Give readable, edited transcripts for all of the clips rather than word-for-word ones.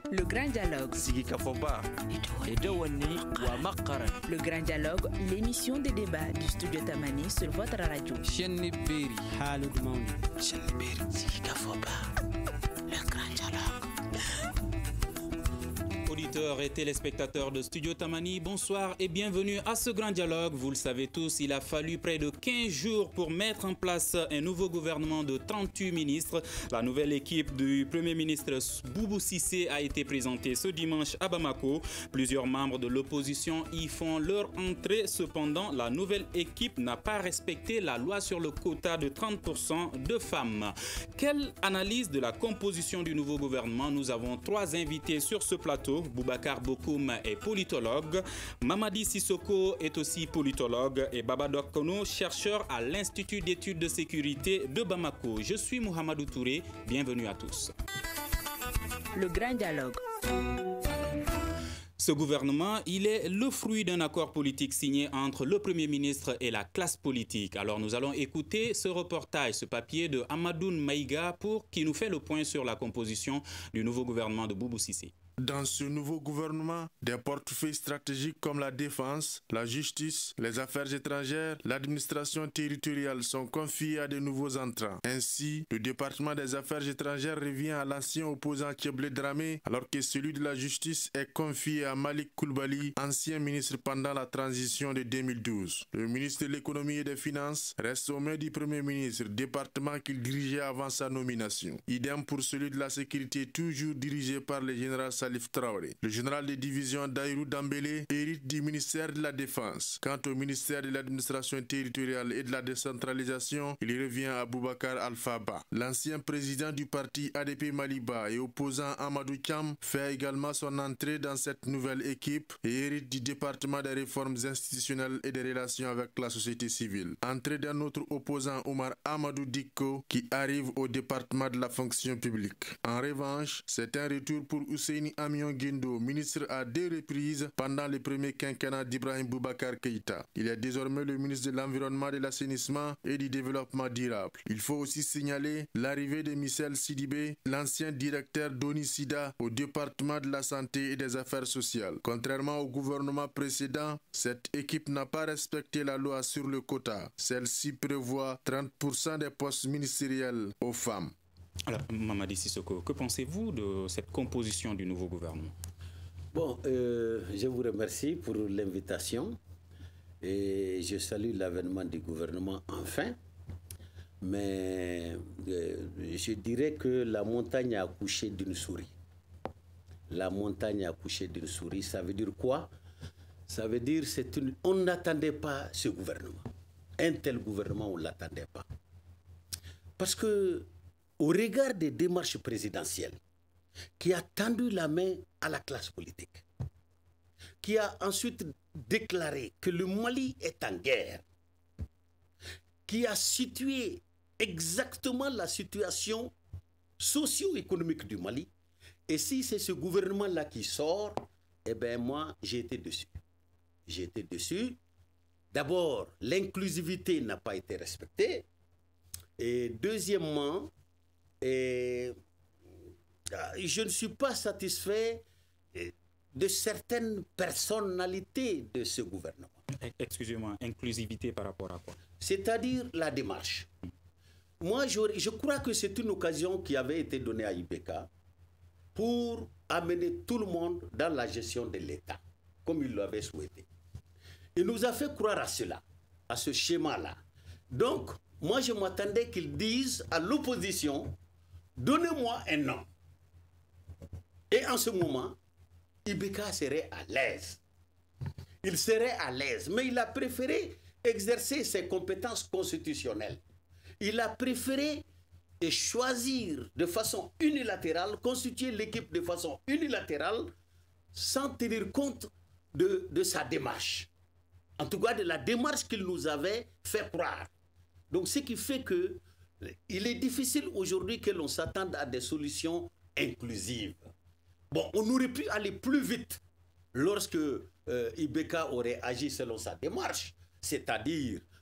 Le Grand Dialogue. Le Grand Dialogue, l'émission des débats du studio Tamani sur votre radio. Le Grand Dialogue. Auditeurs et téléspectateurs de Studio Tamani, bonsoir et bienvenue à ce Grand Dialogue. Vous le savez tous, il a fallu près de 15 jours pour mettre en place un nouveau gouvernement de 38 ministres. La nouvelle équipe du Premier ministre Boubou Cissé a été présentée ce dimanche à Bamako. Plusieurs membres de l'opposition y font leur entrée. Cependant, la nouvelle équipe n'a pas respecté la loi sur le quota de 30% de femmes. Quelle analyse de la composition du nouveau gouvernement? Nous avons 3 invités sur ce plateau. Boubacar Bokoum est politologue, Mamadi Sissoko est aussi politologue et Babadok Kono, chercheur à l'Institut d'études de sécurité de Bamako. Je suis Mohamedou Touré, bienvenue à tous. Le Grand Dialogue. Ce gouvernement, il est le fruit d'un accord politique signé entre le Premier ministre et la classe politique. Alors nous allons écouter ce reportage, ce papier de Amadoune Maïga qui nous fait le point sur la composition du nouveau gouvernement de Boubou Cissé. Dans ce nouveau gouvernement, des portefeuilles stratégiques comme la défense, la justice, les affaires étrangères, l'administration territoriale sont confiés à de nouveaux entrants. Ainsi, le département des affaires étrangères revient à l'ancien opposant Tcheblé Dramé, alors que celui de la justice est confié à Malik Koulibaly, ancien ministre pendant la transition de 2012. Le ministre de l'économie et des finances reste aux mains du Premier ministre, département qu'il dirigeait avant sa nomination. Idem pour celui de la sécurité, toujours dirigé par le général Salif Traoré. Le général de division Daïrou Dambélé hérite du ministère de la Défense. Quant au ministère de l'administration territoriale et de la décentralisation, il revient à Boubacar Alpha-Ba. L'ancien président du parti ADP Maliba et opposant Amadou Thiam fait également son entrée dans cette nouvelle équipe et hérite du département des réformes institutionnelles et des relations avec la société civile. Entrée d'un autre opposant, Omar Amadou Dikko, qui arrive au département de la fonction publique. En revanche, c'est un retour pour Ousseini Amion Guindo, ministre à 2 reprises pendant le premier quinquennat d'Ibrahim Boubacar Keïta. Il est désormais le ministre de l'Environnement, de l'Assainissement et du Développement durable. Il faut aussi signaler l'arrivée de Michel Sidibé, l'ancien directeur d'ONICIDA au département de la Santé et des Affaires sociales. Contrairement au gouvernement précédent, cette équipe n'a pas respecté la loi sur le quota. Celle-ci prévoit 30% des postes ministériels aux femmes. Alors, Mamadi Sissoko, que pensez-vous de cette composition du nouveau gouvernement? Bon, je vous remercie pour l'invitation et je salue l'avènement du gouvernement enfin. Mais je dirais que la montagne a accouché d'une souris. La montagne a accouché d'une souris, ça veut dire quoi? Ça veut dire on n'attendait pas ce gouvernement. Un tel gouvernement, on ne l'attendait pas. Parce que au regard des démarches présidentielles, qui a tendu la main à la classe politique, qui a ensuite déclaré que le Mali est en guerre, qui a situé exactement la situation socio-économique du Mali, et si c'est ce gouvernement-là qui sort, eh bien moi, j'ai été dessus. J'ai été dessus. D'abord, l'inclusivité n'a pas été respectée, et deuxièmement, et je ne suis pas satisfait de certaines personnalités de ce gouvernement. Excusez-moi, inclusivité par rapport à quoi? C'est-à-dire la démarche. Moi, je crois que c'est une occasion qui avait été donnée à Ibeka pour amener tout le monde dans la gestion de l'État, comme il l'avait souhaité. Il nous a fait croire à cela, à ce schéma-là. Donc, moi, je m'attendais qu'ils disent à l'opposition: donnez-moi un nom. Et en ce moment, Ibeka serait à l'aise. Il serait à l'aise. Mais il a préféré exercer ses compétences constitutionnelles. Il a préféré choisir de façon unilatérale, constituer l'équipe de façon unilatérale, sans tenir compte de sa démarche. En tout cas, de la démarche qu'il nous avait fait croire. Donc, ce qui fait que il est difficile aujourd'hui que l'on s'attende à des solutions inclusives. Bon, on aurait pu aller plus vite lorsque Ibeka aurait agi selon sa démarche, c'est-à-dire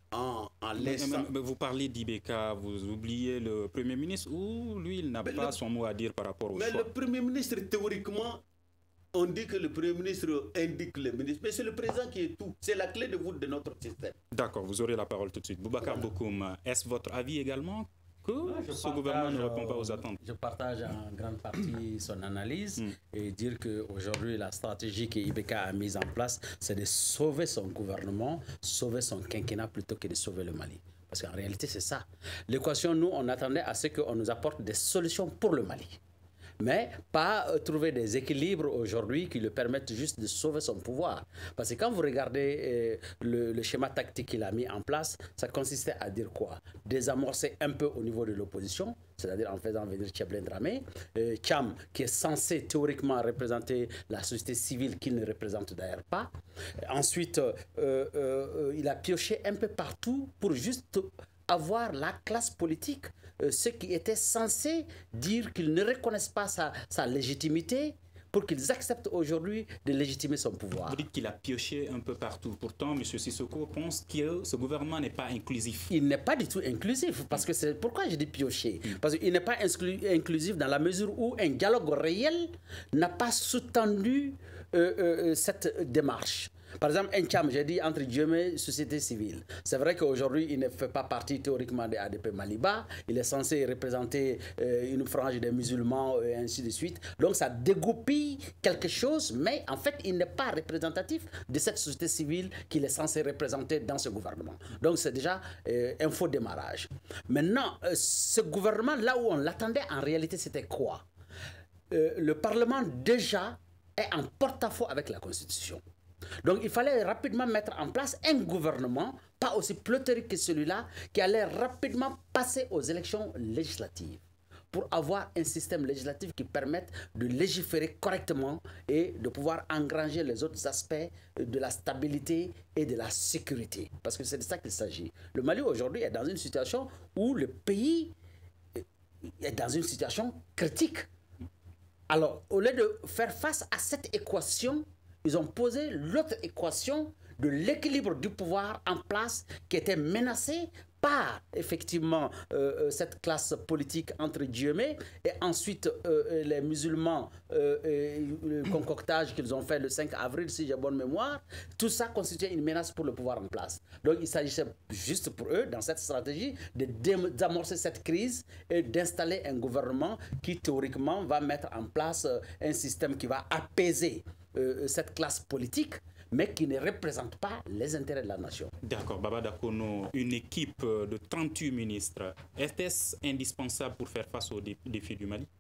en laissant... Mais vous parlez d'IBK, vous oubliez le Premier ministre, ou lui, il n'a pas son mot à dire par rapport au choix? Mais le Premier ministre, théoriquement, on dit que le Premier ministre indique le ministre, mais c'est le président qui est tout. C'est la clé de voûte de notre système. D'accord, vous aurez la parole tout de suite. Boubacar Bokoum, est-ce votre avis également que ce gouvernement ne répond pas aux attentes? Je partage en grande partie son analyse et dire qu'aujourd'hui, la stratégie que IBK a mise en place, c'est de sauver son gouvernement, sauver son quinquennat plutôt que de sauver le Mali. Parce qu'en réalité, c'est ça. L'équation, nous, on attendait à ce qu'on nous apporte des solutions pour le Mali. Mais pas trouver des équilibres aujourd'hui qui lui permettent juste de sauver son pouvoir. Parce que quand vous regardez le schéma tactique qu'il a mis en place, ça consistait à dire quoi? Désamorcer un peu au niveau de l'opposition, c'est-à-dire en faisant venir Tcheblin Dramé, Cham, qui est censé théoriquement représenter la société civile qu'il ne représente d'ailleurs pas. Ensuite, il a pioché un peu partout pour juste avoir la classe politique, ceux qui étaient censés dire qu'ils ne reconnaissent pas sa légitimité, pour qu'ils acceptent aujourd'hui de légitimer son pouvoir. Vous dites qu'il a pioché un peu partout. Pourtant, M. Sissoko pense que ce gouvernement n'est pas inclusif. Il n'est pas du tout inclusif. Parce que c'est pourquoi je dis piocher. Parce qu'il n'est pas inclusif dans la mesure où un dialogue réel n'a pas sous-tendu cette démarche. Par exemple, Ncham, j'ai dit entre guillemets société civile. C'est vrai qu'aujourd'hui, il ne fait pas partie théoriquement de ADP Maliba. Il est censé représenter une frange des musulmans et ainsi de suite. Donc ça dégoupille quelque chose, mais en fait, il n'est pas représentatif de cette société civile qu'il est censé représenter dans ce gouvernement. Donc c'est déjà un faux démarrage. Maintenant, ce gouvernement, là où on l'attendait, en réalité, c'était quoi? Le Parlement déjà est en porte-à-faux avec la Constitution. Donc il fallait rapidement mettre en place un gouvernement, pas aussi pléthorique que celui-là, qui allait rapidement passer aux élections législatives pour avoir un système législatif qui permette de légiférer correctement et de pouvoir engranger les autres aspects de la stabilité et de la sécurité. Parce que c'est de ça qu'il s'agit. Le Mali aujourd'hui est dans une situation où le pays est dans une situation critique. Alors, au lieu de faire face à cette équation, ils ont posé l'autre équation de l'équilibre du pouvoir en place qui était menacée par effectivement cette classe politique entre guillemets et ensuite les musulmans, le concoctage qu'ils ont fait le 5 avril si j'ai bonne mémoire, tout ça constituait une menace pour le pouvoir en place. Donc il s'agissait juste pour eux dans cette stratégie de d'amorcer cette crise et d'installer un gouvernement qui théoriquement va mettre en place un système qui va apaiser cette classe politique, mais qui ne représente pas les intérêts de la nation. D'accord, Baba Dakono, une équipe de 38 ministres, est-ce indispensable pour faire face aux défis du Mali?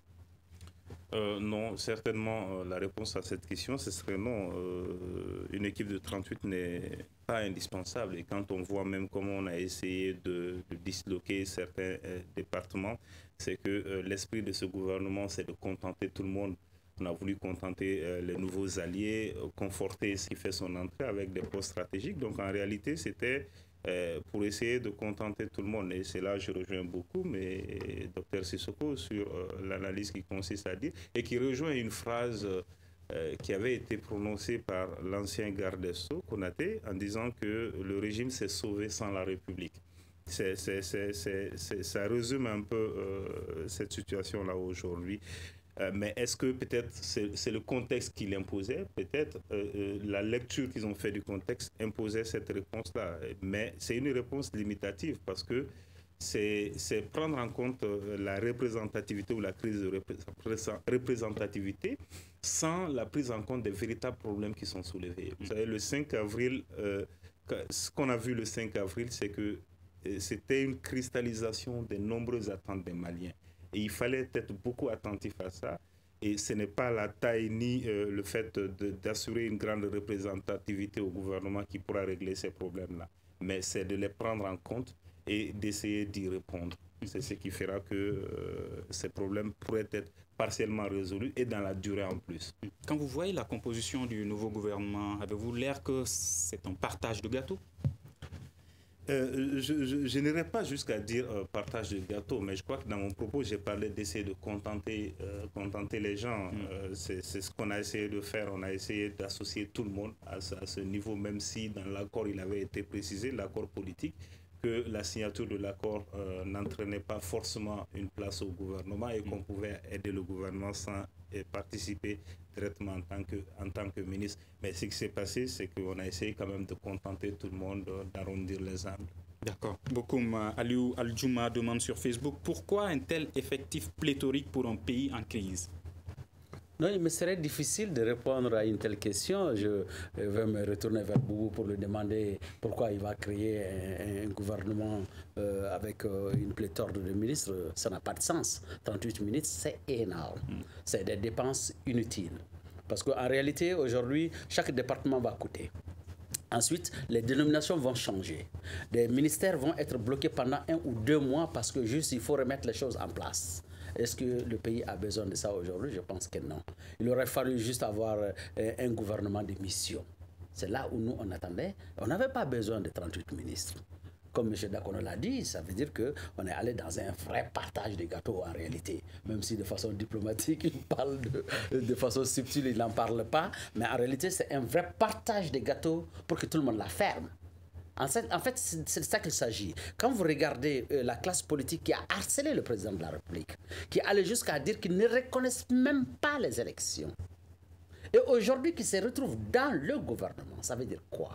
Non, certainement, la réponse à cette question, ce serait non. Une équipe de 38 n'est pas indispensable. Et quand on voit même comment on a essayé de disloquer certains départements, c'est que l'esprit de ce gouvernement, c'est de contenter tout le monde. On a voulu contenter les nouveaux alliés, conforter ce qui fait son entrée avec des postes stratégiques. Donc en réalité, c'était pour essayer de contenter tout le monde. Et c'est là que je rejoins beaucoup mais Dr Sissoko sur l'analyse qui consiste à dire, et qui rejoint une phrase qui avait été prononcée par l'ancien garde des Sceaux, Konaté, en disant que le régime s'est sauvé sans la République. Ça résume un peu cette situation-là aujourd'hui. Mais est-ce que peut-être c'est le contexte qui l'imposait? Peut-être la lecture qu'ils ont fait du contexte imposait cette réponse-là. Mais c'est une réponse limitative parce que c'est prendre en compte la représentativité ou la crise de représentativité sans la prise en compte des véritables problèmes qui sont soulevés. Vous savez, le 5 avril, ce qu'on a vu le 5 avril, c'est que c'était une cristallisation des nombreuses attentes des Maliens. Et il fallait être beaucoup attentif à ça. Et ce n'est pas la taille ni le fait d'assurer une grande représentativité au gouvernement qui pourra régler ces problèmes-là. Mais c'est de les prendre en compte et d'essayer d'y répondre. C'est ce qui fera que ces problèmes pourraient être partiellement résolus et dans la durée en plus. Quand vous voyez la composition du nouveau gouvernement, avez-vous l'air que c'est un partage de gâteau? Je n'irai pas jusqu'à dire partage de gâteau, mais je crois que dans mon propos, j'ai parlé d'essayer de contenter les gens. C'est ce qu'on a essayé de faire. On a essayé d'associer tout le monde à ce niveau, même si dans l'accord, il avait été précisé, l'accord politique, que la signature de l'accord n'entraînait pas forcément une place au gouvernement et qu'on pouvait aider le gouvernement sans participer directement en tant que ministre. Mais ce qui s'est passé, c'est qu'on a essayé quand même de contenter tout le monde, d'arrondir les angles. D'accord. Bokoum Aliou Al-Djouma demande sur Facebook pourquoi un tel effectif pléthorique pour un pays en crise? Non, il me serait difficile de répondre à une telle question. Je vais me retourner vers Boubou pour lui demander pourquoi il va créer un gouvernement avec une pléthore de ministres. Ça n'a pas de sens. 38 ministres, c'est énorme. C'est des dépenses inutiles. Parce qu'en réalité, aujourd'hui, chaque département va coûter. Ensuite, les dénominations vont changer. Des ministères vont être bloqués pendant 1 ou 2 mois parce que juste il faut remettre les choses en place. Est-ce que le pays a besoin de ça aujourd'hui? Je pense que non. Il aurait fallu juste avoir un gouvernement de mission. C'est là où nous, on attendait. On n'avait pas besoin de 38 ministres. Comme M. Dakono l'a dit, ça veut dire qu'on est allé dans un vrai partage de gâteaux en réalité. Même si de façon diplomatique, il parle de façon subtile, il n'en parle pas. Mais en réalité, c'est un vrai partage de gâteaux pour que tout le monde la ferme. En fait, c'est de ça qu'il s'agit. Quand vous regardez la classe politique qui a harcelé le président de la République, qui allait jusqu'à dire qu'ils ne reconnaissent même pas les élections, et aujourd'hui qui se retrouvent dans le gouvernement, ça veut dire quoi?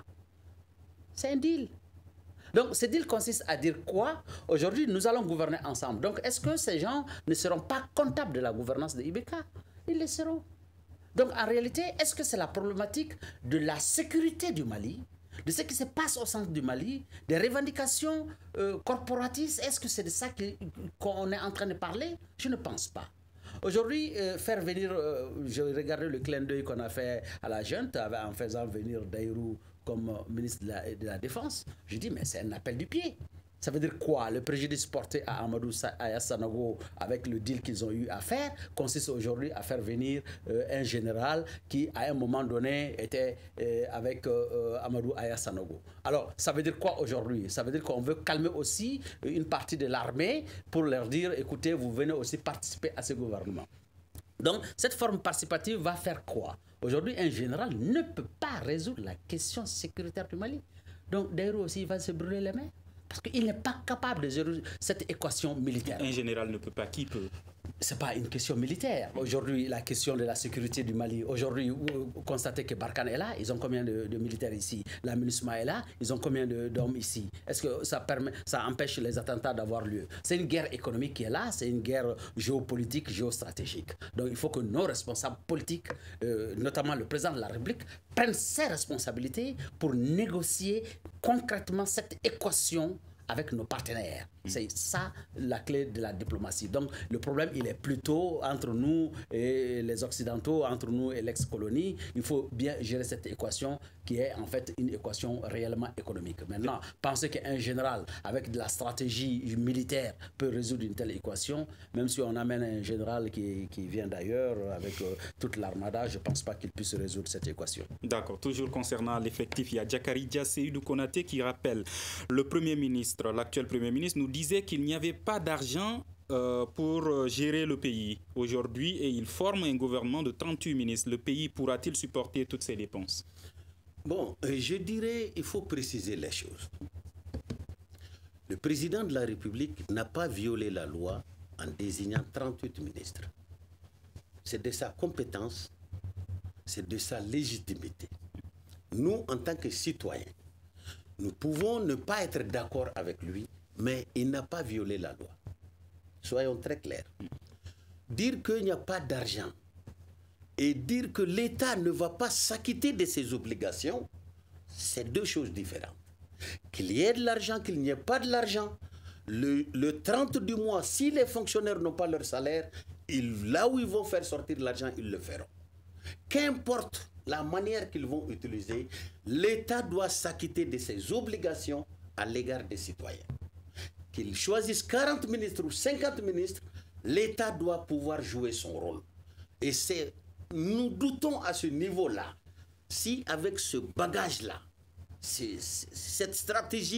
C'est un deal. Donc, ce deal consiste à dire quoi? Aujourd'hui, nous allons gouverner ensemble. Donc, est-ce que ces gens ne seront pas comptables de la gouvernance de IBK? Ils le seront. Donc, en réalité, est-ce que c'est la problématique de la sécurité du Mali, de ce qui se passe au centre du Mali, des revendications corporatistes? Est-ce que c'est de ça qu'on est en train de parler? Je ne pense pas. Aujourd'hui, faire venir, je regardais le clin d'œil qu'on a fait à la junte en faisant venir Daïrou comme ministre de la Défense. Je dis, mais c'est un appel du pied. Ça veut dire quoi? Le préjudice porté à Amadou Aya Sanogo avec le deal qu'ils ont eu à faire consiste aujourd'hui à faire venir un général qui, à un moment donné, était avec Amadou Aya Sanogo. Alors, ça veut dire quoi aujourd'hui? Ça veut dire qu'on veut calmer aussi une partie de l'armée pour leur dire, écoutez, vous venez aussi participer à ce gouvernement. Donc, cette forme participative va faire quoi? Aujourd'hui, un général ne peut pas résoudre la question sécuritaire du Mali. Donc, Daïrou aussi, il va se brûler les mains. Parce qu'il n'est pas capable de gérer cette équation militaire. Un général ne peut pas, qui peut? Ce n'est pas une question militaire. Aujourd'hui, la question de la sécurité du Mali. Aujourd'hui, vous constatez que Barkhane est là, ils ont combien de militaires ici? La MINUSMA est là, ils ont combien d'hommes ici? Est-ce que ça empêche les attentats d'avoir lieu? C'est une guerre économique qui est là, c'est une guerre géopolitique, géostratégique. Donc il faut que nos responsables politiques, notamment le président de la République, prennent ses responsabilités pour négocier concrètement cette équation avec nos partenaires. C'est ça la clé de la diplomatie. Donc le problème, il est plutôt entre nous et les Occidentaux, entre nous et l'ex-colonie. Il faut bien gérer cette équation qui est en fait une équation réellement économique. Maintenant, penser qu'un général avec de la stratégie militaire peut résoudre une telle équation, même si on amène un général qui vient d'ailleurs avec toute l'armada, je ne pense pas qu'il puisse résoudre cette équation. D'accord. Toujours concernant l'effectif, il y a Diakari Dia Seydou Konaté qui rappelle le Premier ministre, l'actuel Premier ministre, nous disait qu'il n'y avait pas d'argent pour gérer le pays aujourd'hui et il forme un gouvernement de 38 ministres. Le pays pourra-t-il supporter toutes ces dépenses? Bon, je dirais il faut préciser les choses. Le président de la République n'a pas violé la loi en désignant 38 ministres. C'est de sa compétence, c'est de sa légitimité. Nous, en tant que citoyens, nous pouvons ne pas être d'accord avec lui, mais il n'a pas violé la loi. Soyons très clairs. Dire qu'il n'y a pas d'argent et dire que l'État ne va pas s'acquitter de ses obligations, c'est deux choses différentes. Qu'il y ait de l'argent, qu'il n'y ait pas de l'argent, le 30 du mois, si les fonctionnaires n'ont pas leur salaire, là où ils vont faire sortir l'argent, ils le feront. Qu'importe la manière qu'ils vont utiliser, l'État doit s'acquitter de ses obligations à l'égard des citoyens. Qu'ils choisissent 40 ministres ou 50 ministres, l'État doit pouvoir jouer son rôle. Et nous doutons à ce niveau-là, si avec ce bagage-là, cette stratégie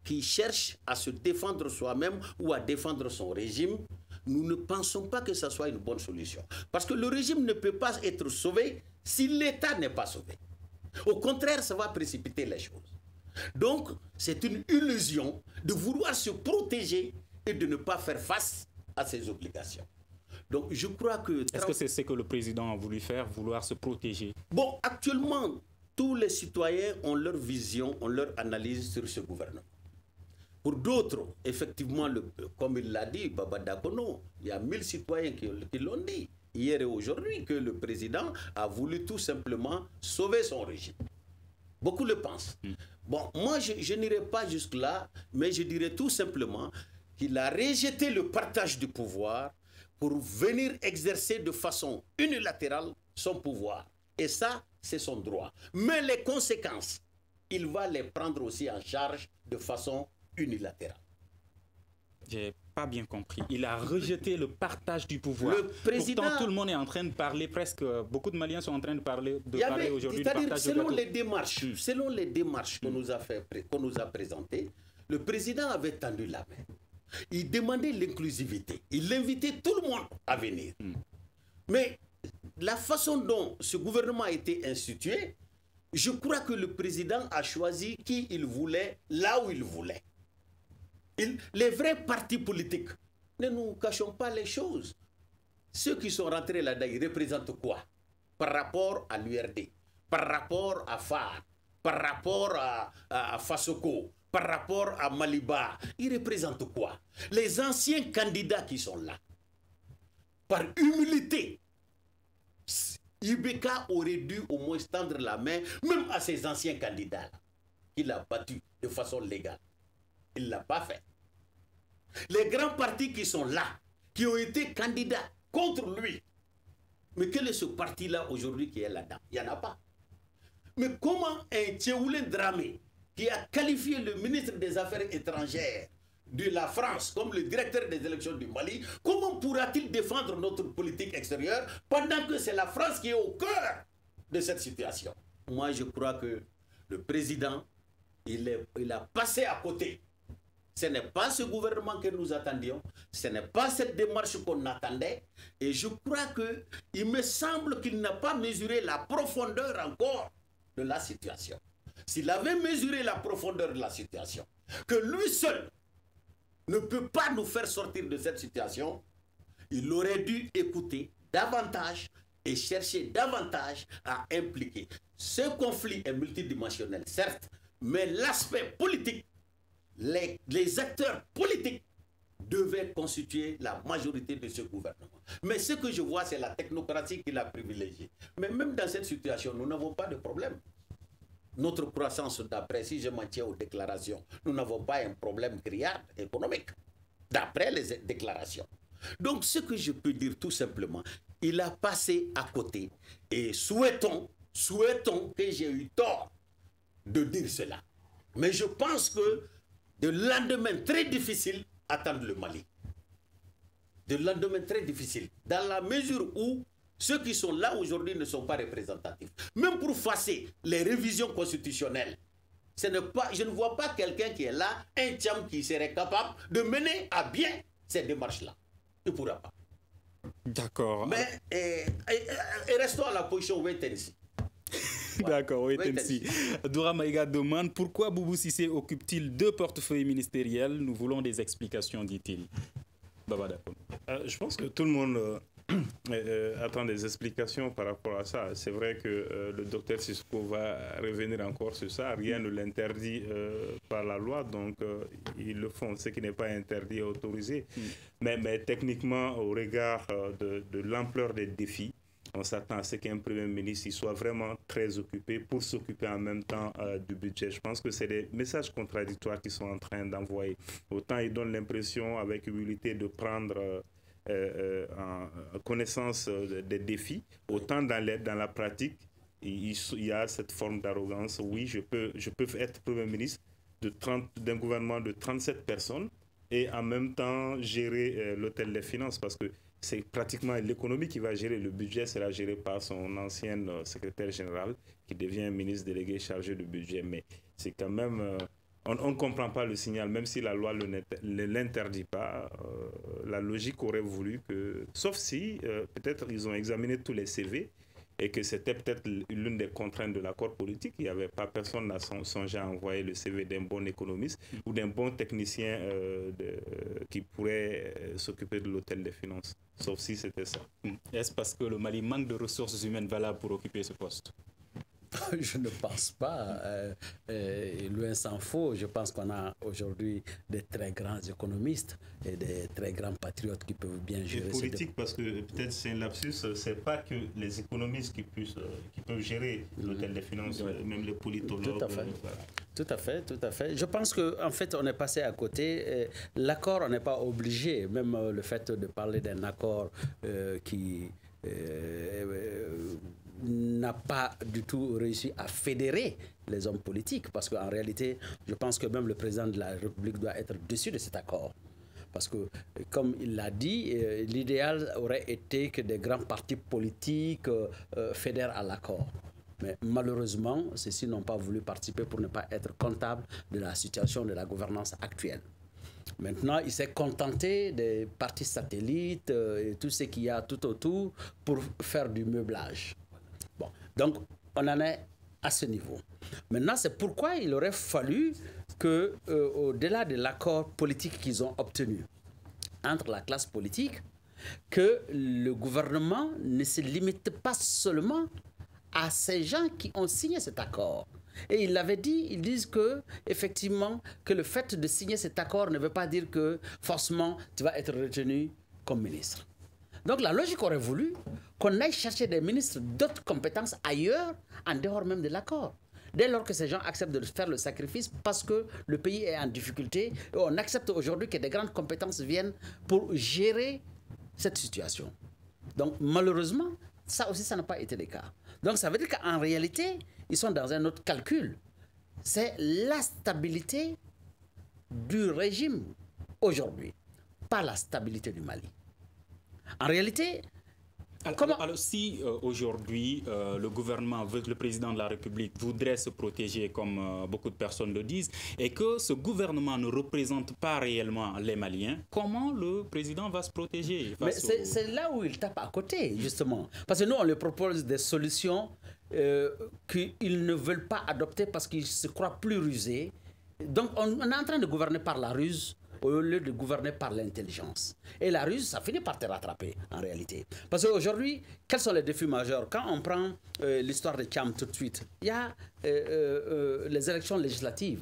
qui cherche à se défendre soi-même ou à défendre son régime, nous ne pensons pas que ce soit une bonne solution. Parce que le régime ne peut pas être sauvé si l'État n'est pas sauvé. Au contraire, ça va précipiter les choses. Donc, c'est une illusion de vouloir se protéger et de ne pas faire face à ses obligations. Donc, je crois que... Est-ce que c'est ce que le président a voulu faire, vouloir se protéger? Bon, actuellement, tous les citoyens ont leur vision, ont leur analyse sur ce gouvernement. Pour d'autres, effectivement, comme il l'a dit, Baba Dakono, il y a 1000 citoyens qui l'ont dit, hier et aujourd'hui, que le président a voulu tout simplement sauver son régime. Beaucoup le pensent. Bon, moi, je n'irai pas jusque-là, mais je dirais tout simplement qu'il a rejeté le partage du pouvoir pour venir exercer de façon unilatérale son pouvoir. Et ça, c'est son droit. Mais les conséquences, il va les prendre aussi en charge de façon unilatérale. J'ai pas bien compris. Il a rejeté le partage du pouvoir. Le président... Pourtant, tout le monde est en train de parler, presque beaucoup de Maliens sont en train de parler aujourd'hui du partage du selon gâteau. Selon les démarches qu'on nous a présentées, le président avait tendu la main. Il demandait l'inclusivité. Il invitait tout le monde à venir. Mais la façon dont ce gouvernement a été institué, je crois que le président a choisi qui il voulait, là où il voulait. Les vrais partis politiques, ne nous cachons pas les choses. Ceux qui sont rentrés là-dedans, ils représentent quoi? Par rapport à l'URD, par rapport à FAR, par rapport à Fasoko, par rapport à Maliba, ils représentent quoi? Les anciens candidats qui sont là. Par humilité, Ibeka aurait dû au moins tendre la main, même à ces anciens candidats-là, qu'il a battus de façon légale. Il ne l'a pas fait. Les grands partis qui sont là, qui ont été candidats contre lui, mais quel est ce parti-là aujourd'hui qui est là-dedans? Il n'y en a pas. Mais comment un Tchéoulin Dramé, qui a qualifié le ministre des Affaires étrangères de la France comme le directeur des élections du Mali, comment pourra-t-il défendre notre politique extérieure pendant que c'est la France qui est au cœur de cette situation? Moi, je crois que le président, il a passé à côté. Ce n'est pas ce gouvernement que nous attendions, ce n'est pas cette démarche qu'on attendait, et je crois qu'il me semble qu'il n'a pas mesuré la profondeur encore de la situation. S'il avait mesuré la profondeur de la situation, que lui seul ne peut pas nous faire sortir de cette situation, il aurait dû écouter davantage et chercher davantage à impliquer. Ce conflit est multidimensionnel, certes, mais l'aspect politique, les acteurs politiques devaient constituer la majorité de ce gouvernement. Mais ce que je vois, c'est la technocratie qui l'a privilégié. Mais même dans cette situation, nous n'avons pas de problème. Notre croissance, d'après, si je m'en tiens aux déclarations, nous n'avons pas un problème criard économique, d'après les déclarations. Donc, ce que je peux dire tout simplement, il a passé à côté. Et souhaitons que j'ai eu tort de dire cela. Mais je pense que de lendemain très difficile attendent le Mali. De lendemain très difficile. Dans la mesure où ceux qui sont là aujourd'hui ne sont pas représentatifs. Même pour effacer les révisions constitutionnelles, je ne vois pas quelqu'un qui est là, un Tcham qui serait capable de mener à bien ces démarches-là. Il ne pourra pas. D'accord. Mais restons à la position wait and see. D'accord, wait and see. Doura Maïga demande pourquoi Boubou Cissé occupe-t-il 2 portefeuilles ministériels? Nous voulons des explications, dit-il. Baba Dakono. Je pense que tout le monde attend des explications par rapport à ça. C'est vrai que le docteur Sissoco va revenir encore sur ça. Rien ne l'interdit par la loi, donc ils le font. Ce qui n'est pas interdit et autorisé. Mais techniquement, au regard de l'ampleur des défis, on s'attend à ce qu'un Premier ministre soit vraiment très occupé pour s'occuper en même temps du budget. Je pense que c'est des messages contradictoires qu'ils sont en train d'envoyer. Autant ils donnent l'impression, avec humilité, de prendre en connaissance des défis, autant dans la pratique, il y a cette forme d'arrogance. Oui, je peux être Premier ministre d'un gouvernement de 37 personnes et en même temps gérer l'hôtel des finances, parce que c'est pratiquement l'économie qui va gérer. Le budget sera géré par son ancienne secrétaire générale qui devient ministre délégué chargé du budget. Mais c'est quand même on ne comprend pas le signal, même si la loi ne l'interdit pas. La logique aurait voulu que, sauf si peut-être ils ont examiné tous les CV et que c'était peut-être l'une des contraintes de l'accord politique. Il n'y avait pas, personne n'a songé à envoyer le CV d'un bon économiste ou d'un bon technicien qui pourrait s'occuper de l'hôtel des finances, sauf si c'était ça. Est-ce parce que le Mali manque de ressources humaines valables pour occuper ce poste? Je ne pense pas. Loin s'en faut. Je pense qu'on a aujourd'hui des très grands économistes et des très grands patriotes qui peuvent bien gérer. Politique, parce que peut-être c'est un lapsus, c'est pas que les économistes qui peuvent gérer l'hôtel des finances, même les politologues. Tout à fait. Voilà. Tout à fait, tout à fait. Je pense qu'en fait, on est passé à côté. L'accord, on n'est pas obligé. Même le fait de parler d'un accord qui n'a pas du tout réussi à fédérer les hommes politiques, parce qu'en réalité, je pense que même le président de la République doit être déçu de cet accord. Parce que, comme il l'a dit, l'idéal aurait été que des grands partis politiques fédèrent à l'accord. Mais malheureusement, ceux-ci n'ont pas voulu participer pour ne pas être comptables de la situation de la gouvernance actuelle. Maintenant, il s'est contenté des partis satellites et tout ce qu'il y a tout autour pour faire du meublage. Bon, donc, on en est à ce niveau. Maintenant, c'est pourquoi il aurait fallu que, au-delà de l'accord politique qu'ils ont obtenu entre la classe politique, que le gouvernement ne se limite pas seulement à ces gens qui ont signé cet accord. Et il l'avait dit, ils disent que, effectivement, que le fait de signer cet accord ne veut pas dire que forcément tu vas être retenu comme ministre. Donc la logique aurait voulu qu'on aille chercher des ministres d'autres compétences ailleurs, en dehors même de l'accord. Dès lors que ces gens acceptent de faire le sacrifice parce que le pays est en difficulté, et on accepte aujourd'hui que des grandes compétences viennent pour gérer cette situation. Donc malheureusement, ça aussi, ça n'a pas été le cas. Donc ça veut dire qu'en réalité, ils sont dans un autre calcul. C'est la stabilité du régime aujourd'hui, pas la stabilité du Mali. En réalité, alors si aujourd'hui le gouvernement, le président de la République voudrait se protéger comme beaucoup de personnes le disent, et que ce gouvernement ne représente pas réellement les Maliens, comment le président va se protéger? Mais c'est là où il tape à côté, justement. Parce que nous, on lui propose des solutions qu'ils ne veulent pas adopter parce qu'ils se croient plus rusés. Donc on est en train de gouverner par la ruse au lieu de gouverner par l'intelligence. Et la ruse, ça finit par te rattraper, en réalité. Parce qu'aujourd'hui, quels sont les défis majeurs? Quand on prend l'histoire de Thiam tout de suite, il y a les élections législatives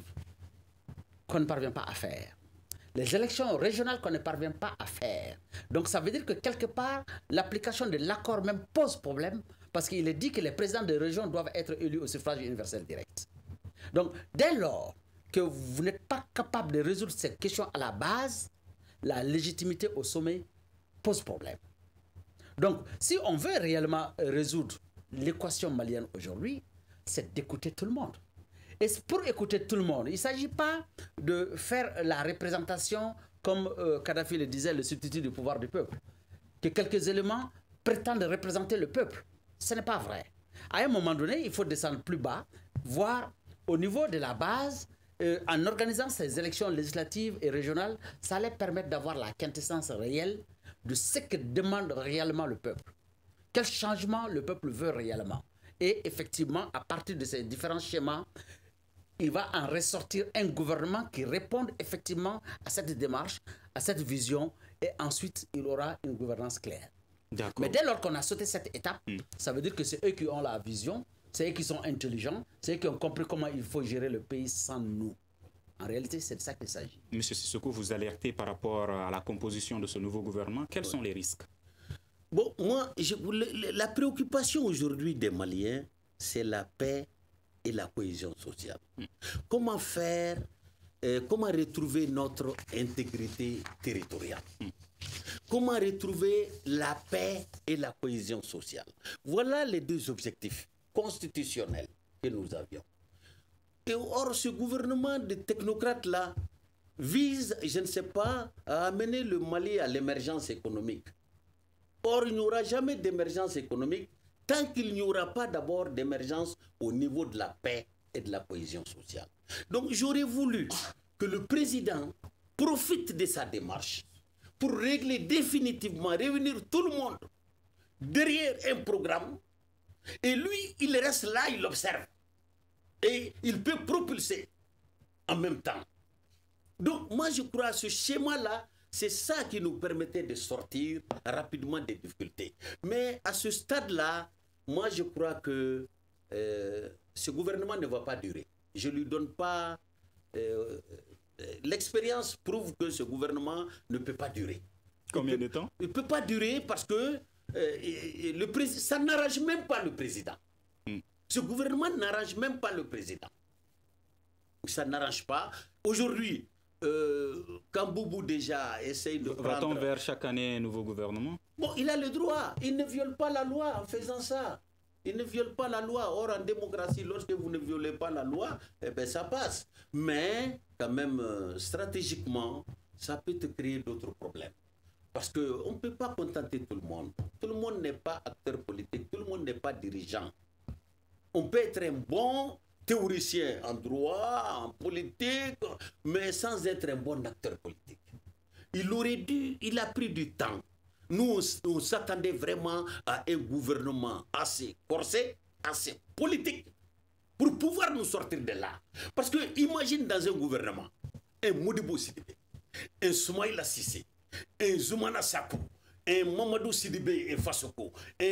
qu'on ne parvient pas à faire. Les élections régionales qu'on ne parvient pas à faire. Donc ça veut dire que quelque part, l'application de l'accord même pose problème parce qu'il est dit que les présidents de régions doivent être élus au suffrage universel direct. Donc dès lors que vous n'êtes pas capable de résoudre cette question à la base, la légitimité au sommet pose problème. Donc, si on veut réellement résoudre l'équation malienne aujourd'hui, c'est d'écouter tout le monde. Et pour écouter tout le monde, il ne s'agit pas de faire la représentation, comme Kadhafi le disait, le substitut du pouvoir du peuple. Que quelques éléments prétendent représenter le peuple. Ce n'est pas vrai. À un moment donné, il faut descendre plus bas, voir au niveau de la base. En organisant ces élections législatives et régionales, ça allait permettre d'avoir la quintessence réelle de ce que demande réellement le peuple. Quel changement le peuple veut réellement. Et effectivement, à partir de ces différents schémas, il va en ressortir un gouvernement qui réponde effectivement à cette démarche, à cette vision, et ensuite, il aura une gouvernance claire. Mais dès lors qu'on a sauté cette étape, ça veut dire que c'est eux qui ont la vision, c'est eux qui sont intelligents, c'est eux qui ont compris comment il faut gérer le pays sans nous. En réalité, c'est de ça qu'il s'agit. Monsieur Sissoko, vous alertez par rapport à la composition de ce nouveau gouvernement. Quels sont les risques? Bon, moi, la préoccupation aujourd'hui des Maliens, c'est la paix et la cohésion sociale. Comment faire, comment retrouver notre intégrité territoriale? Comment retrouver la paix et la cohésion sociale? Voilà les deux objectifs constitutionnel que nous avions. Et or, ce gouvernement de technocrates-là vise, je ne sais pas, à amener le Mali à l'émergence économique. Or, il n'y aura jamais d'émergence économique tant qu'il n'y aura pas d'abord d'émergence au niveau de la paix et de la cohésion sociale. Donc j'aurais voulu que le président profite de sa démarche pour régler définitivement, réunir tout le monde derrière un programme, et lui, il reste là, il observe. Et il peut propulser en même temps. Donc moi je crois que ce schéma-là, c'est ça qui nous permettait de sortir rapidement des difficultés. Mais à ce stade-là, moi je crois que ce gouvernement ne va pas durer. Je ne lui donne pas... l'expérience prouve que ce gouvernement ne peut pas durer. Combien de temps? Il ne peut pas durer parce que ça n'arrange même pas le président. Ce gouvernement n'arrange même pas le président. Ça n'arrange pas. Aujourd'hui, quand Boubou déjà essaye de prendre... Va-t-on vers chaque année un nouveau gouvernement? Bon, il a le droit. Il ne viole pas la loi en faisant ça. Il ne viole pas la loi. Or, en démocratie, lorsque vous ne violez pas la loi, eh bien, ça passe. Mais, quand même, stratégiquement, ça peut te créer d'autres problèmes. Parce qu'on ne peut pas contenter tout le monde. Tout le monde n'est pas acteur politique. Tout le monde n'est pas dirigeant. On peut être un bon théoricien en droit, en politique, mais sans être un bon acteur politique. Il a pris du temps. Nous, on s'attendait vraiment à un gouvernement assez corsé, assez politique, pour pouvoir nous sortir de là. Parce que imagine dans un gouvernement, un Modibo Sidibé, un Soumaïla Sissé, un Zoumana Sakou, un Mamadou Sidibé et Fassoko,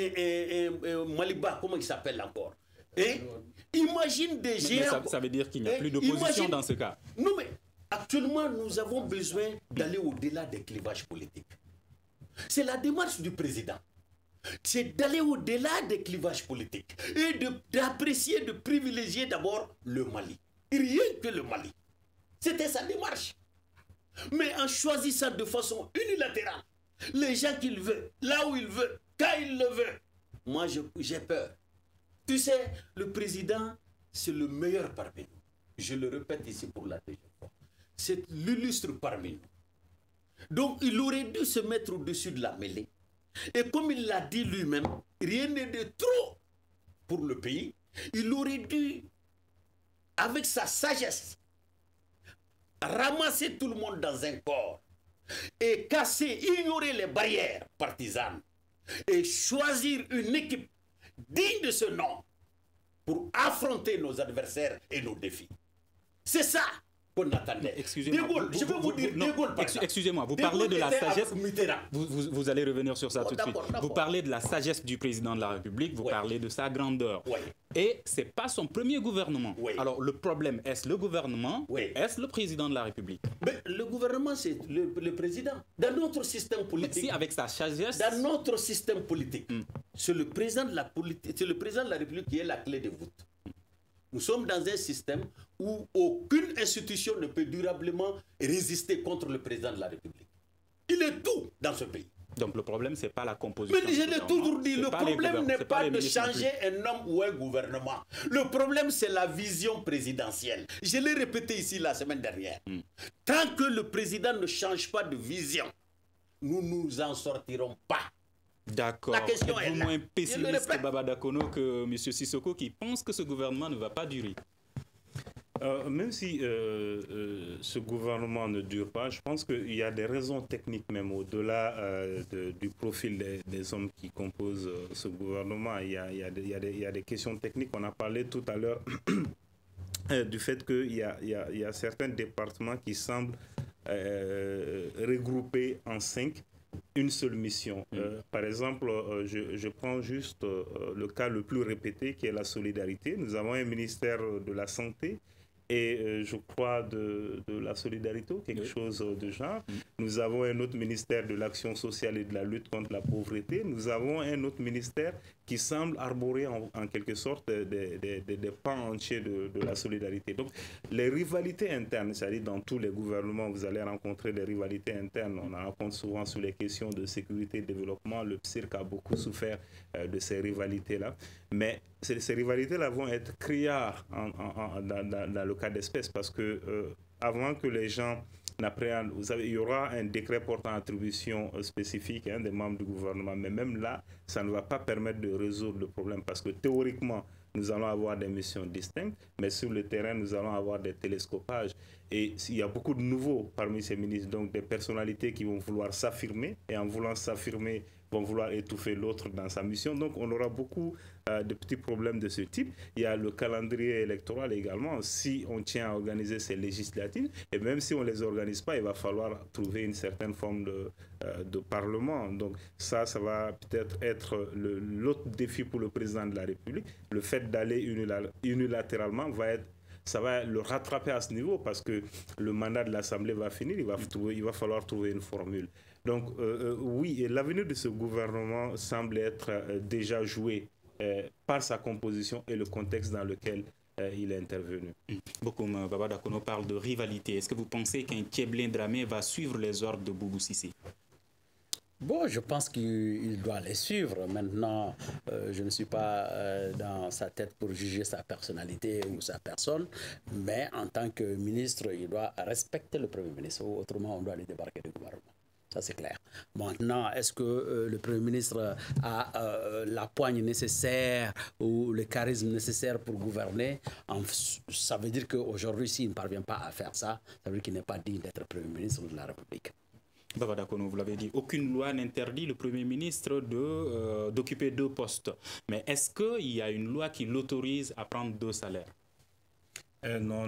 un Maliba, comment il s'appelle encore? Et imagine des géants. Mais ça veut dire qu'il n'y a plus d'opposition dans ce cas. Non, mais actuellement, nous avons besoin d'aller au-delà des clivages politiques. C'est la démarche du président. C'est d'aller au-delà des clivages politiques et d'apprécier, de privilégier d'abord le Mali. Rien que le Mali. C'était sa démarche. Mais en choisissant de façon unilatérale les gens qu'il veut, là où il veut, quand il le veut, moi j'ai peur. Tu sais, le président, c'est le meilleur parmi nous. Je le répète ici pour la deuxième fois. C'est l'illustre parmi nous. Donc, il aurait dû se mettre au-dessus de la mêlée. Et comme il l'a dit lui-même, rien n'est de trop pour le pays. Il aurait dû, avec sa sagesse, ramasser tout le monde dans un corps et casser, ignorer les barrières partisanes et choisir une équipe digne de ce nom pour affronter nos adversaires et nos défis. C'est ça qu'on attendait. Excusez-moi. De Gaulle, je veux vous dire De Gaulle. Excusez-moi, vous parlez de la sagesse. Mitterrand. Vous allez revenir sur ça tout de suite. D'accord. Vous parlez de la sagesse du président de la République, vous parlez de sa grandeur. Oui. Et ce n'est pas son premier gouvernement. Oui. Alors le problème, est-ce le gouvernement? Oui. Est-ce le président de la République? Mais le gouvernement, c'est le président. Dans notre système politique. Si, avec sa sagesse. Dans notre système politique, c'est le président de la République qui est la clé de voûte. Nous sommes dans un système où aucune institution ne peut durablement résister contre le président de la République. Il est tout dans ce pays. Donc le problème, ce n'est pas la composition. Mais je l'ai toujours dit, le problème n'est pas de changer un homme ou un gouvernement. Le problème, c'est la vision présidentielle. Je l'ai répété ici la semaine dernière. Tant que le président ne change pas de vision, nous ne nous en sortirons pas. D'accord. Êtes-vous moins pessimiste que Baba Dakono que M. Sissoko qui pense que ce gouvernement ne va pas durer? Même si ce gouvernement ne dure pas, je pense qu'il y a des raisons techniques même au-delà du profil des hommes qui composent ce gouvernement. Il y a des questions techniques. On a parlé tout à l'heure du fait qu'il y a certains départements qui semblent regroupés en 5. Une seule mission. Par exemple, je prends juste le cas le plus répété qui est la solidarité. Nous avons un ministère de la Santé et je crois de la solidarité ou quelque chose de genre. Nous avons un autre ministère de l'action sociale et de la lutte contre la pauvreté. Nous avons un autre ministère qui semble arborer en quelque sorte des pans entiers de la solidarité. Donc les rivalités internes, c'est-à-dire dans tous les gouvernements, vous allez rencontrer des rivalités internes. On en rencontre souvent sur les questions de sécurité et de développement. Le PSIRC a beaucoup souffert de ces rivalités-là. Mais ces rivalités-là vont être criardes dans le cas d'espèce parce que avant que les gens vous savez, il y aura un décret portant attribution spécifique des membres du gouvernement, mais même là, ça ne va pas permettre de résoudre le problème parce que théoriquement, nous allons avoir des missions distinctes, mais sur le terrain, nous allons avoir des télescopages. Et il y a beaucoup de nouveaux parmi ces ministres, donc des personnalités qui vont vouloir s'affirmer, et en voulant s'affirmer, vont vouloir étouffer l'autre dans sa mission. Donc on aura beaucoup de petits problèmes de ce type. Il y a le calendrier électoral également. Si on tient à organiser ces législatives, et même si on ne les organise pas, il va falloir trouver une certaine forme de parlement. Donc ça va peut-être être l'autre défi pour le président de la République. Le fait d'aller unilatéralement ça va le rattraper à ce niveau parce que le mandat de l'Assemblée va finir, il va falloir trouver une formule. Donc oui, et l'avenir de ce gouvernement semble être déjà joué par sa composition et le contexte dans lequel il est intervenu. Bokoum Baba Dakono parle de rivalité. Est-ce que vous pensez qu'un Tcheblin Dramé va suivre les ordres de Boubou Cissé? Bon, je pense qu'il doit les suivre. Maintenant, je ne suis pas dans sa tête pour juger sa personnalité ou sa personne, mais en tant que ministre, il doit respecter le Premier ministre. Autrement, on doit les débarquer du gouvernement. Ça, c'est clair. Maintenant, est-ce que le Premier ministre a la poigne nécessaire ou le charisme nécessaire pour gouverner? Ça veut dire qu'aujourd'hui, s'il ne parvient pas à faire ça, ça veut dire qu'il n'est pas digne d'être Premier ministre de la République. Baba Dakono, vous l'avez dit, aucune loi n'interdit le Premier ministre d'occuper 2 postes. Mais est-ce qu'il y a une loi qui l'autorise à prendre 2 salaires? Non,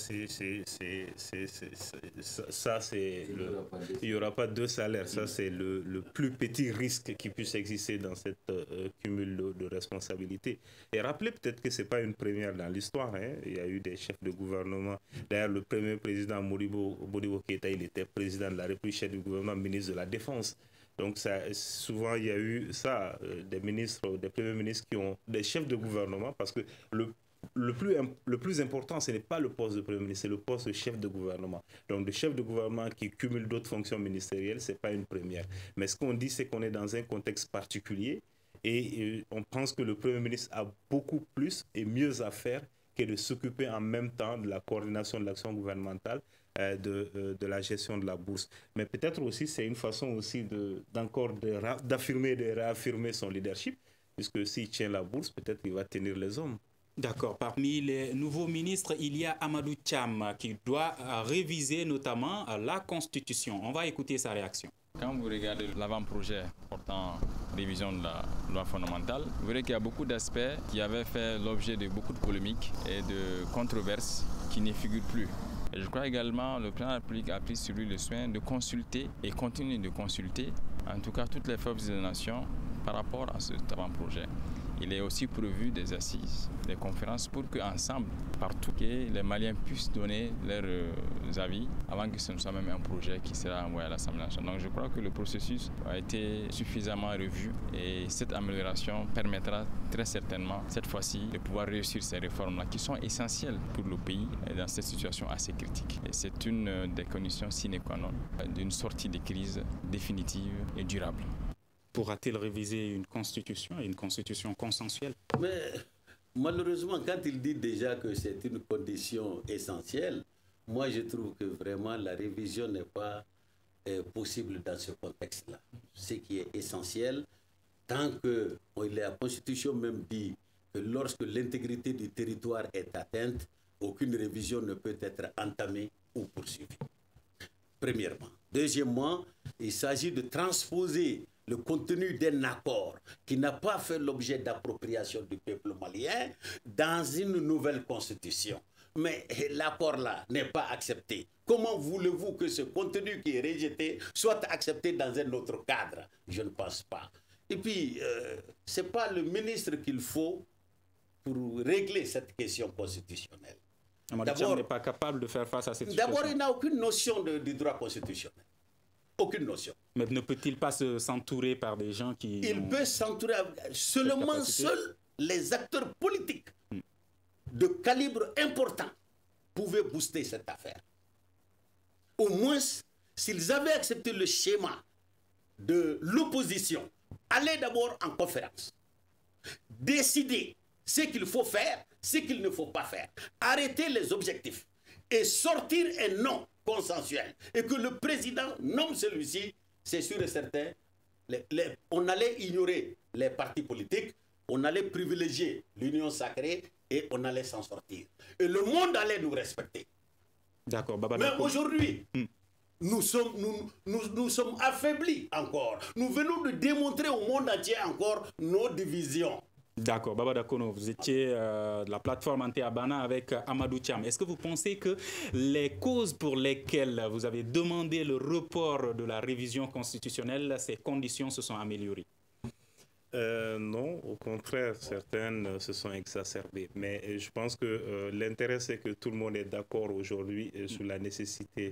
il n'y aura pas 2 salaires. Ça, c'est le plus petit risque qui puisse exister dans cette cumul de responsabilités. Et rappelez peut-être que ce n'est pas une première dans l'histoire. Il y a eu des chefs de gouvernement. D'ailleurs, le premier président Modibo Keïta, il était président de la République, chef du gouvernement, ministre de la Défense. Donc souvent, il y a eu ça, des ministres, des premiers ministres qui ont des chefs de gouvernement parce que le plus important, ce n'est pas le poste de Premier ministre, c'est le poste de chef de gouvernement. Donc, le chef de gouvernement qui cumule d'autres fonctions ministérielles, ce n'est pas une première. Mais ce qu'on dit, c'est qu'on est dans un contexte particulier et on pense que le Premier ministre a beaucoup plus et mieux à faire que de s'occuper en même temps de la coordination de l'action gouvernementale, de la gestion de la bourse. Mais peut-être aussi, c'est une façon aussi d'affirmer et de réaffirmer son leadership, puisque s'il tient la bourse, peut-être qu'il va tenir les hommes. D'accord. Parmi les nouveaux ministres, il y a Amadou Thiam qui doit réviser notamment la Constitution. On va écouter sa réaction. Quand vous regardez l'avant-projet portant révision de la loi fondamentale, vous verrez qu'il y a beaucoup d'aspects qui avaient fait l'objet de beaucoup de polémiques et de controverses qui n'y figurent plus. Et je crois également que le président de la République a pris sur lui le soin de consulter et continuer de consulter, en tout cas toutes les forces de la nation par rapport à cet avant-projet. Il est aussi prévu des assises, des conférences pour qu'ensemble, partout, que les Maliens puissent donner leurs avis avant que ce ne soit même un projet qui sera envoyé à l'Assemblée nationale. Donc je crois que le processus a été suffisamment revu et cette amélioration permettra très certainement, cette fois-ci, de pouvoir réussir ces réformes-là qui sont essentielles pour le pays dans cette situation assez critique. Et c'est une des conditions sine qua non d'une sortie de crise définitive et durable. Pourra-t-il réviser une constitution consensuelle? Mais malheureusement, quand il dit déjà que c'est une condition essentielle, moi je trouve que vraiment la révision n'est pas possible dans ce contexte-là. Ce qui est essentiel, tant que la Constitution même dit que lorsque l'intégrité du territoire est atteinte, aucune révision ne peut être entamée ou poursuivie. Premièrement. Deuxièmement, il s'agit de transposer le contenu d'un accord qui n'a pas fait l'objet d'appropriation du peuple malien dans une nouvelle constitution. Mais l'accord-là n'est pas accepté. Comment voulez-vous que ce contenu qui est rejeté soit accepté dans un autre cadre? Je ne pense pas. Et puis, ce n'est pas le ministre qu'il faut pour régler cette question constitutionnelle. D'abord, n'est pas capable de faire face à cette situation. D'abord, il n'a aucune notion du droit constitutionnel. Aucune notion. Mais ne peut-il pas s'entourer par des gens qui... Il peut s'entourer seulement seuls les acteurs politiques de calibre important pouvaient booster cette affaire. Au moins, s'ils avaient accepté le schéma de l'opposition, aller d'abord en conférence, décider ce qu'il faut faire, ce qu'il ne faut pas faire, arrêter les objectifs, et sortir un nom consensuel et que le président nomme celui-ci, c'est sûr et certain, on allait ignorer les partis politiques, on allait privilégier l'union sacrée et on allait s'en sortir. Et le monde allait nous respecter. D'accord, Baba. Mais aujourd'hui, nous sommes affaiblis encore. Nous venons de démontrer au monde entier encore nos divisions. D'accord, Baba Dakono, vous étiez de la plateforme Anté-Abana avec Amadou Thiam. Est-ce que vous pensez que les causes pour lesquelles vous avez demandé le report de la révision constitutionnelle, ces conditions se sont améliorées? Non, au contraire, certaines se sont exacerbées. Mais je pense que l'intérêt, c'est que tout le monde est d'accord aujourd'hui sur la nécessité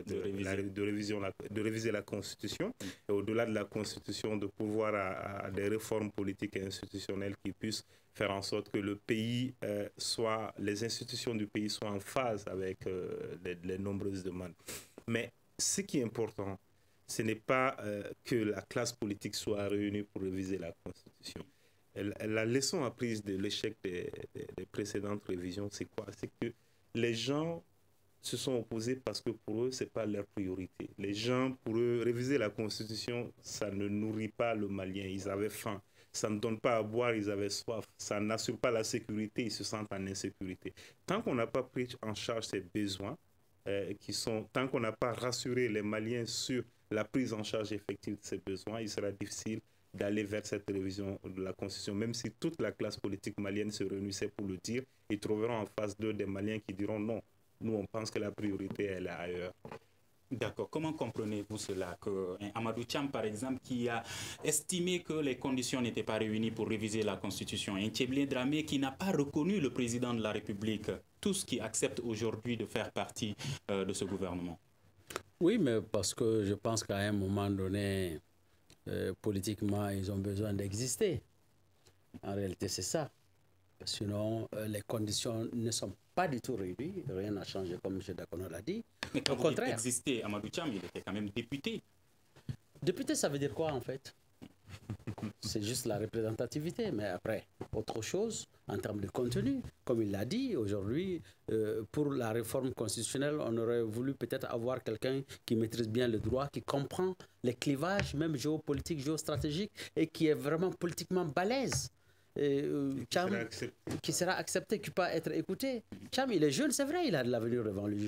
de réviser la Constitution. Et au-delà de la Constitution, de pouvoir à des réformes politiques et institutionnelles qui puissent faire en sorte que le pays les institutions du pays soient en phase avec les nombreuses demandes. Mais ce qui est important, ce n'est pas que la classe politique soit réunie pour réviser la Constitution. La leçon apprise de l'échec des précédentes révisions, c'est quoi? C'est que les gens se sont opposés parce que pour eux, ce n'est pas leur priorité. Les gens, pour eux, réviser la Constitution, ça ne nourrit pas le Malien. Ils avaient faim. Ça ne donne pas à boire, ils avaient soif. Ça n'assure pas la sécurité, ils se sentent en insécurité. Tant qu'on n'a pas pris en charge ces besoins, tant qu'on n'a pas rassuré les Maliens sur la prise en charge effective de ces besoins, il sera difficile d'aller vers cette révision de la Constitution. Même si toute la classe politique malienne se réunissait pour le dire, ils trouveront en face d'eux des Maliens qui diront non, nous on pense que la priorité elle est ailleurs. D'accord. Comment comprenez-vous cela? Que Amadou Thiam, par exemple, qui a estimé que les conditions n'étaient pas réunies pour réviser la Constitution, et Tchéblé Dramé qui n'a pas reconnu le président de la République, tous qui acceptent aujourd'hui de faire partie de ce gouvernement? Oui, mais parce que je pense qu'à un moment donné, politiquement, ils ont besoin d'exister. En réalité, c'est ça. Sinon, les conditions ne sont pas du tout réunies. Rien n'a changé, comme M. Dakono l'a dit. Mais quand au contraire. Existait, Amadou Thiam, il était quand même député. Député, ça veut dire quoi, en fait? C'est juste la représentativité, mais après, autre chose, en termes de contenu, comme il l'a dit, aujourd'hui, pour la réforme constitutionnelle, on aurait voulu peut-être avoir quelqu'un qui maîtrise bien le droit, qui comprend les clivages, même géopolitiques, géostratégiques, et qui est vraiment politiquement balèze. Thiam, qui sera accepté, qui peut être écouté. Thiam, il est jeune, c'est vrai, il a de l'avenir devant lui.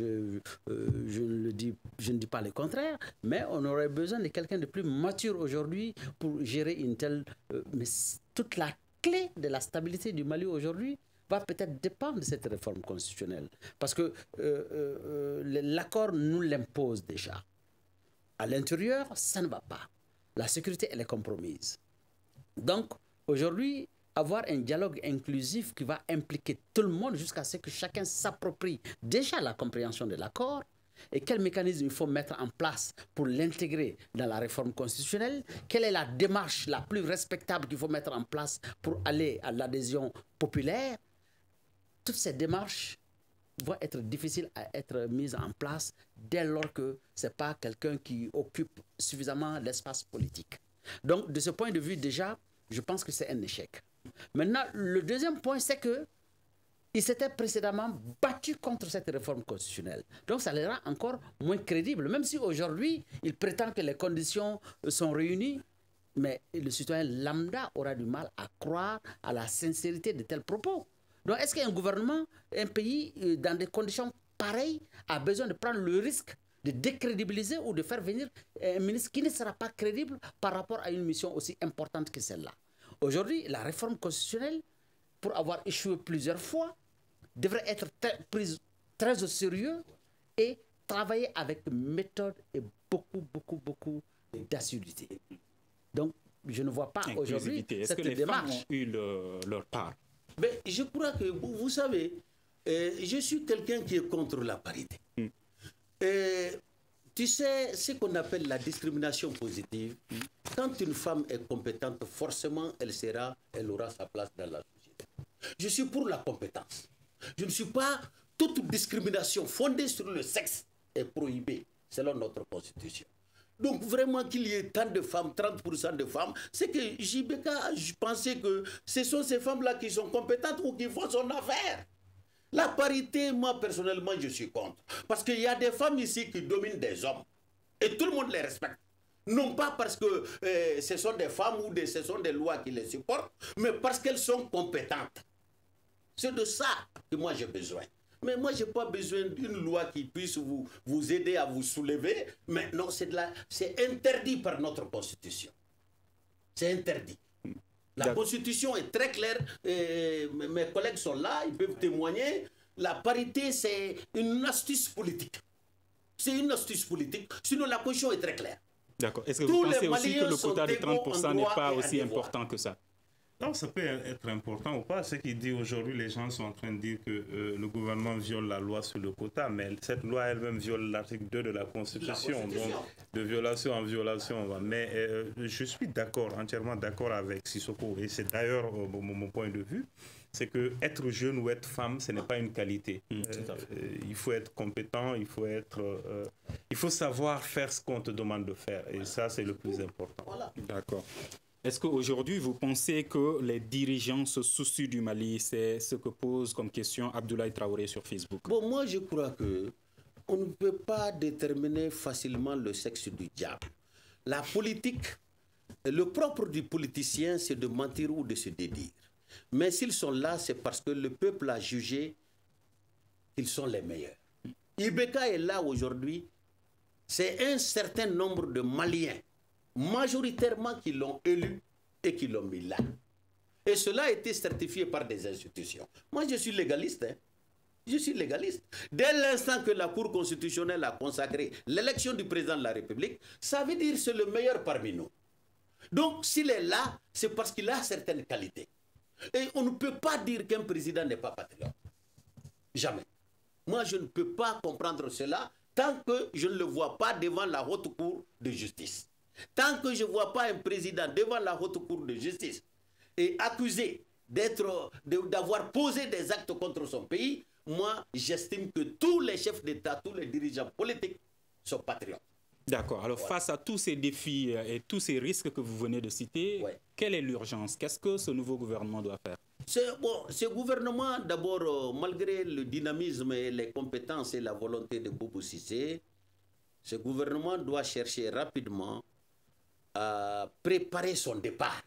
Je ne dis pas le contraire, mais on aurait besoin de quelqu'un de plus mature aujourd'hui pour gérer une telle... mais toute la clé de la stabilité du Mali aujourd'hui va peut-être dépendre de cette réforme constitutionnelle. Parce que l'accord nous l'impose déjà. À l'intérieur, ça ne va pas. La sécurité, elle est compromise. Donc, aujourd'hui, avoir un dialogue inclusif qui va impliquer tout le monde jusqu'à ce que chacun s'approprie déjà la compréhension de l'accord et quel mécanisme il faut mettre en place pour l'intégrer dans la réforme constitutionnelle, quelle est la démarche la plus respectable qu'il faut mettre en place pour aller à l'adhésion populaire. Toutes ces démarches vont être difficiles à être mises en place dès lors que ce n'est pas quelqu'un qui occupe suffisamment l'espace politique. Donc, de ce point de vue, déjà, je pense que c'est un échec. Maintenant, le deuxième point, c'est qu'il s'était précédemment battu contre cette réforme constitutionnelle. Donc, ça les rend encore moins crédibles. Même si aujourd'hui, il prétend que les conditions sont réunies, mais le citoyen lambda aura du mal à croire à la sincérité de tels propos. Donc, est-ce qu'un gouvernement, un pays, dans des conditions pareilles, a besoin de prendre le risque de décrédibiliser ou de faire venir un ministre qui ne sera pas crédible par rapport à une mission aussi importante que celle-là? Aujourd'hui, la réforme constitutionnelle, pour avoir échoué plusieurs fois, devrait être prise très au sérieux et travailler avec méthode et beaucoup d'assiduité. Donc, je ne vois pas aujourd'hui cette démarche. Est-ce que les femmes ont eu leur part? Mais je crois que, vous savez, je suis quelqu'un qui est contre la parité. Tu sais, ce qu'on appelle la discrimination positive, quand une femme est compétente, forcément, elle aura sa place dans la société. Je suis pour la compétence. Je ne suis pas... Toute discrimination fondée sur le sexe est prohibée, selon notre constitution. Donc, vraiment qu'il y ait tant de femmes, 30% de femmes, c'est que JBK, je pensais que ce sont ces femmes-là qui sont compétentes ou qui font son affaire. La parité, moi personnellement, je suis contre. Parce qu'il y a des femmes ici qui dominent des hommes. Et tout le monde les respecte. Non pas parce que ce sont des femmes ou ce sont des lois qui les supportent, mais parce qu'elles sont compétentes. C'est de ça que moi j'ai besoin. Mais moi, je n'ai pas besoin d'une loi qui puisse vous aider à vous soulever. Mais non, c'est interdit par notre Constitution. C'est interdit. La Constitution est très claire. Mes collègues sont là, ils peuvent témoigner. La parité, c'est une astuce politique. C'est une astuce politique. Sinon, la Constitution est très claire. D'accord. Est-ce que vous pensez aussi que le quota de 30% n'est pas aussi important que ça? Non, ça peut être important ou pas. Ce qui dit aujourd'hui, les gens sont en train de dire que le gouvernement viole la loi sur le quota, mais cette loi elle-même viole l'article 2 de la Constitution. Donc, de violation en violation. Mais je suis d'accord, entièrement d'accord avec Sissoko. Et c'est d'ailleurs mon point de vue. C'est que être jeune ou être femme, ce n'est pas une qualité. Il faut être compétent, il faut savoir faire ce qu'on te demande de faire. Et ça, c'est le plus important. Voilà. D'accord. Est-ce qu'aujourd'hui, vous pensez que les dirigeants se soucient du Mali? C'est ce que pose comme question Abdoulaye Traoré sur Facebook. Bon, moi, je crois que on ne peut pas déterminer facilement le sexe du diable. La politique, le propre du politicien, c'est de mentir ou de se dédire. Mais s'ils sont là, c'est parce que le peuple a jugé qu'ils sont les meilleurs. Ibeka est là aujourd'hui. C'est un certain nombre de Maliens, majoritairement qui l'ont élu et qui l'ont mis là. Et cela a été certifié par des institutions. Moi, je suis légaliste. Je suis légaliste. Dès l'instant que la Cour constitutionnelle a consacré l'élection du président de la République, ça veut dire que c'est le meilleur parmi nous. Donc, s'il est là, c'est parce qu'il a certaines qualités. Et on ne peut pas dire qu'un président n'est pas patriote. Jamais. Moi, je ne peux pas comprendre cela tant que je ne le vois pas devant la haute cour de justice. Tant que je ne vois pas un président devant la haute cour de justice et accusé d'avoir posé des actes contre son pays, moi, j'estime que tous les chefs d'État, tous les dirigeants politiques sont patriotes. D'accord. Alors, face à tous ces défis et tous ces risques que vous venez de citer, quelle est l'urgence? Qu'est-ce que ce nouveau gouvernement doit faire? Ce gouvernement, d'abord, malgré le dynamisme et les compétences et la volonté de Boubou Cissé, ce gouvernement doit chercher rapidement à préparer son départ.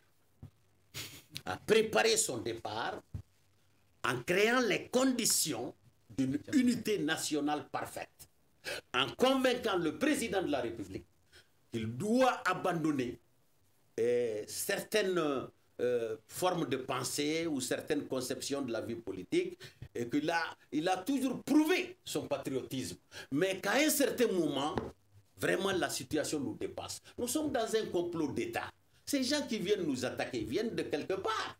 À préparer son départ en créant les conditions d'une unité nationale parfaite. En convainquant le président de la République qu'il doit abandonner certaines formes de pensée ou certaines conceptions de la vie politique et qu'il a toujours prouvé son patriotisme. Mais qu'à un certain moment, vraiment la situation nous dépasse. Nous sommes dans un complot d'État. Ces gens qui viennent nous attaquer viennent de quelque part.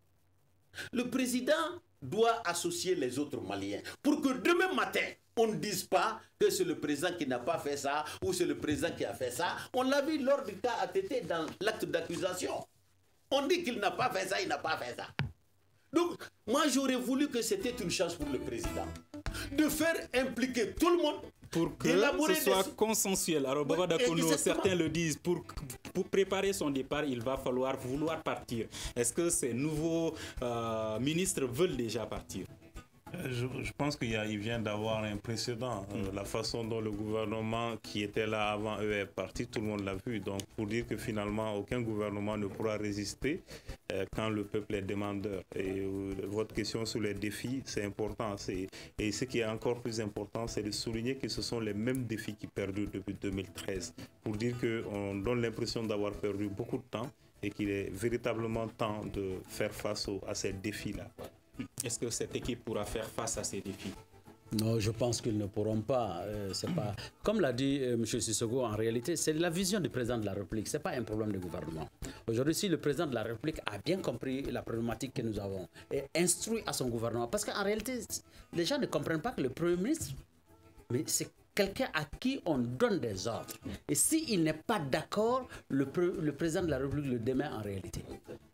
Le président doit associer les autres Maliens pour que demain matin, on ne dise pas que c'est le président qui n'a pas fait ça ou c'est le président qui a fait ça. On l'a vu lors du cas ATT dans l'acte d'accusation. On dit qu'il n'a pas fait ça, il n'a pas fait ça. Donc, moi, j'aurais voulu que c'était une chance pour le président de faire impliquer tout le monde pour que ce soit consensuel. Alors, Baba Dakono, certains le disent, pour préparer son départ, il va falloir vouloir partir. Est-ce que ces nouveaux ministres veulent déjà partir? Je pense qu'il vient d'avoir un précédent. La façon dont le gouvernement qui était là avant eux est parti, tout le monde l'a vu. Donc, pour dire que finalement, aucun gouvernement ne pourra résister quand le peuple est demandeur. Et votre question sur les défis, c'est important. Et ce qui est encore plus important, c'est de souligner que ce sont les mêmes défis qui perdurent depuis 2013. Pour dire qu'on donne l'impression d'avoir perdu beaucoup de temps et qu'il est véritablement temps de faire face à ces défis-là. Est-ce que cette équipe pourra faire face à ces défis? Non, je pense qu'ils ne pourront pas. C'est pas... Comme l'a dit M. Sissoko, en réalité, c'est la vision du président de la République. Ce n'est pas un problème de gouvernement. Aujourd'hui, si le président de la République a bien compris la problématique que nous avons et instruit à son gouvernement, parce qu'en réalité, les gens ne comprennent pas que le Premier ministre, mais c'est quelqu'un à qui on donne des ordres. Et s'il n'est pas d'accord, le président de la République le démet en réalité.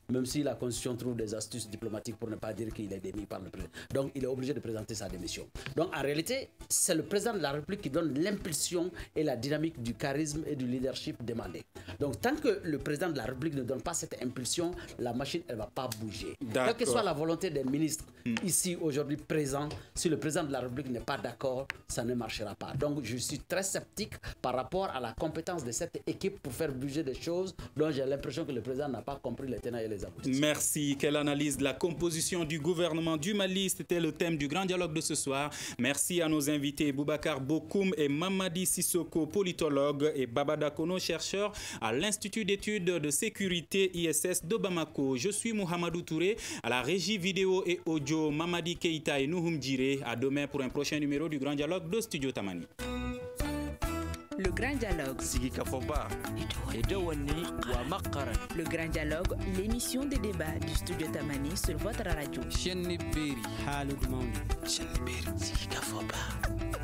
même si la Constitution trouve des astuces diplomatiques pour ne pas dire qu'il est démis par le président. Donc, il est obligé de présenter sa démission. Donc, en réalité, c'est le président de la République qui donne l'impulsion et la dynamique du charisme et du leadership demandé. Donc, tant que le président de la République ne donne pas cette impulsion, la machine, elle ne va pas bouger. Quelle que soit la volonté des ministres ici, aujourd'hui, présents, si le président de la République n'est pas d'accord, ça ne marchera pas. Donc, je suis très sceptique par rapport à la compétence de cette équipe pour faire bouger des choses dont j'ai l'impression que le président n'a pas compris les tenants et les aboutissants. Merci. Quelle analyse de la composition du gouvernement du Mali? C'était le thème du grand dialogue de ce soir. Merci à nos invités Boubacar Bokoum et Mamadi Sissoko, politologue, et Babada Kono, chercheur à l'Institut d'études de sécurité ISS de Bamako. Je suis Mohamedou Touré, à la régie vidéo et audio Mamadi Keita et Nouhoum Djiré. À demain pour un prochain numéro du grand dialogue de Studio Tamani. Le grand dialogue. Le grand dialogue, l'émission des débats du Studio Tamani sur votre radio.